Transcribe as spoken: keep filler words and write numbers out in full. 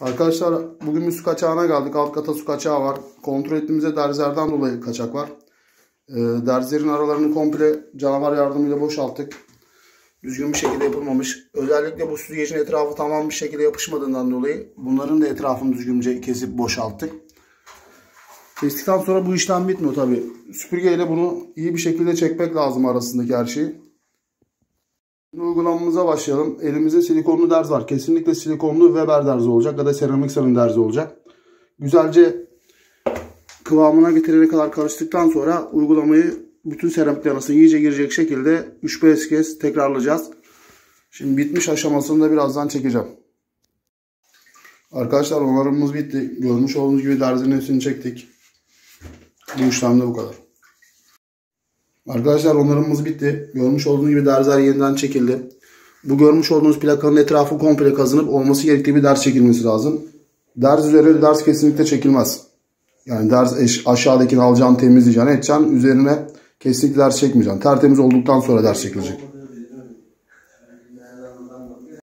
Arkadaşlar bugün bir su kaçağına geldik. Alt kata su kaçağı var. Kontrol ettiğimizde derzlerden dolayı kaçak var. E, derzlerin aralarını komple canavar yardımıyla boşalttık. Düzgün bir şekilde yapılmamış. Özellikle bu süzgecin etrafı tamam bir şekilde yapışmadığından dolayı bunların da etrafını düzgünce kesip boşalttık. Kestikten sonra bu işlem bitmiyor tabi. Süpürgeyle bunu iyi bir şekilde çekmek lazım arasındaki her şeyi. Şimdi uygulamamıza başlayalım. Elimizde silikonlu derz var. Kesinlikle silikonlu Weber derzi olacak ya da seramik sarın derzi olacak. Güzelce kıvamına getirene kadar karıştıktan sonra uygulamayı bütün seramik arasına iyice girecek şekilde üç beş kez tekrarlayacağız. Şimdi bitmiş aşamasını da birazdan çekeceğim. Arkadaşlar onarımımız bitti. Görmüş olduğunuz gibi derzin hepsini çektik. Bu işlemde bu kadar. Arkadaşlar onarımımız bitti. Görmüş olduğunuz gibi derzler yeniden çekildi. Bu görmüş olduğunuz plakanın etrafı komple kazınıp olması gerektiği bir derz çekilmesi lazım. Derz üzerine derz kesinlikle çekilmez. Yani derz aşağıdakini alacaksın, temizleyeceksin, edeceksin. Üzerine kesinlikle derz çekmeyeceksin. Tertemiz olduktan sonra derz çekilecek.